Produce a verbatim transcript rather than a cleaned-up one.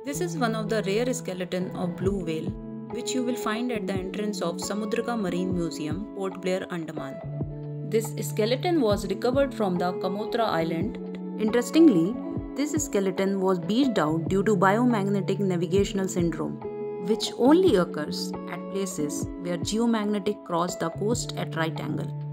This is one of the rare skeleton of blue whale which you will find at the entrance of Samudrika Marine Museum, Portblair Andaman. This skeleton was recovered from the Kamotra Island. Interestingly, this skeleton was beached out due to biomagnetic navigational syndrome, which only occurs at places where geomagnetic cross the coast at right angle.